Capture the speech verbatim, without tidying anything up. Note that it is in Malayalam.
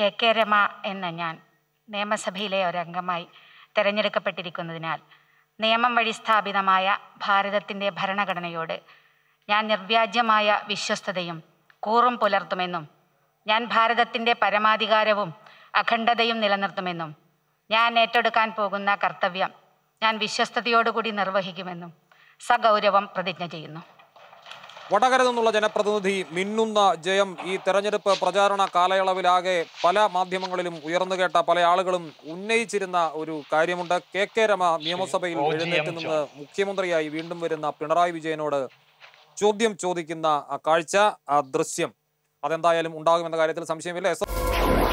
കെ കെ രമ എന്ന ഞാൻ നിയമസഭയിലെ ഒരംഗമായി തിരഞ്ഞെടുക്കപ്പെട്ടിരിക്കുന്നതിനാൽ നിയമം വഴി സ്ഥാപിതമായ ഭാരതത്തിൻ്റെ ഭരണഘടനയോട് ഞാൻ നിർവ്യാജ്യമായ വിശ്വസ്തതയും കൂറും പുലർത്തുമെന്നും ഞാൻ ഭാരതത്തിൻ്റെ പരമാധികാരവും അഖണ്ഡതയും നിലനിർത്തുമെന്നും ഞാൻ ഏറ്റെടുക്കാൻ പോകുന്ന കർത്തവ്യം ഞാൻ വിശ്വസ്തയോടുകൂടി നിർവഹിക്കുമെന്നും സഗൗരവം പ്രതിജ്ഞ ചെയ്യുന്നു. വടകര നിന്നുള്ള ജനപ്രതിനിധി മിന്നുന്ന ജയം. ഈ തെരഞ്ഞെടുപ്പ് പ്രചാരണ കാലയളവിലാകെ പല മാധ്യമങ്ങളിലും ഉയർന്നു കേട്ട പല ആളുകളും ഉന്നയിച്ചിരുന്ന ഒരു കാര്യമുണ്ട്. കെ കെ രമ നിയമസഭയിൽ എഴുന്നേറ്റ് നിന്ന് മുഖ്യമന്ത്രിയായി വീണ്ടും വരുന്ന പിണറായി വിജയനോട് ചോദ്യം ചോദിക്കുന്ന കാഴ്ച, ആ ദൃശ്യം, അതെന്തായാലും ഉണ്ടാകുമെന്ന കാര്യത്തിൽ സംശയമില്ല.